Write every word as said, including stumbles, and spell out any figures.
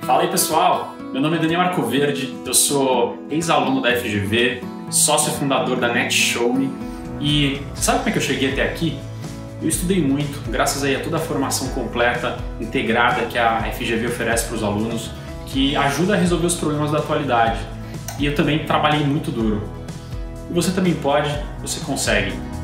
Fala aí pessoal, meu nome é Daniel Arcoverde, eu sou ex-aluno da F G V, sócio fundador da NetShowMe e sabe como é que eu cheguei até aqui? Eu estudei muito, graças aí a toda a formação completa, integrada que a F G V oferece para os alunos, que ajuda a resolver os problemas da atualidade. E eu também trabalhei muito duro. E você também pode, você consegue.